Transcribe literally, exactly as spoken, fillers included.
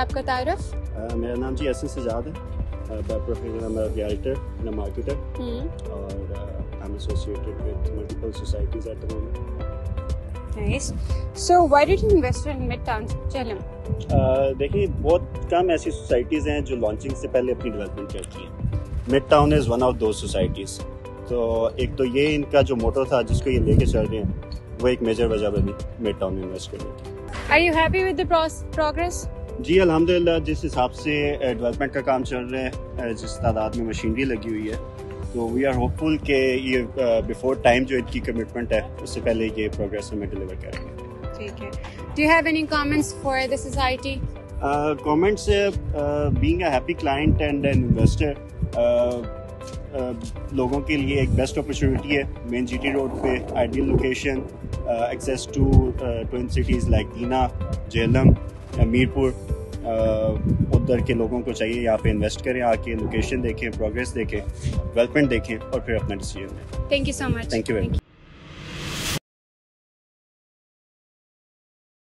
आपका तारुफ? uh, मेरा नाम जी एहसन सजाद है, प्रोफेशनल मैं रियल्टर एंड मार्केटर और I am associated with multiple societies at the moment. Nice. So why did you invest in Midtown Jhelum? देखिए, बहुत कम ऐसी सोसाइटीज़ हैं जो लॉन्चिंग से पहले अपनी डेवलपमेंट करती हैं। Midtown is one of those societies. तो एक तो ये इनका जो मोटो था जिसको ये लेके चल रहे हैं, वो एक मेजर वजह बनी मिडटाउन में इन्वेस्ट करने की। Are you happy with the progress? जी अल्हम्दुलिल्लाह, जिस हिसाब से डेवलपमेंट का काम चल रहा है, जिस तादाद में मशीनरी लगी हुई है, तो वी आर होपफुल कि ये बिफोर टाइम जो इनकी कमिटमेंट है उससे पहले ये प्रोग्रेस हमें डिलीवर करेंगे। ठीक है। Do you have any comments for the society? Uh, comments, uh, uh, being a happy client and an investor, uh, uh, लोगों के लिए एक बेस्ट अपॉर्चुनिटी है। मेन जीटी रोड पे ideal location, access to twin cities like 𝗕ance, Jhelum, Mirpur. uh, उधर के लोगों को चाहिए यहाँ पे इन्वेस्ट करें, आके लोकेशन देखें, प्रोग्रेस देखें, डेवलपमेंट देखें और फिर अपना डिसीजन लें। Thank you so much. Thank you very much.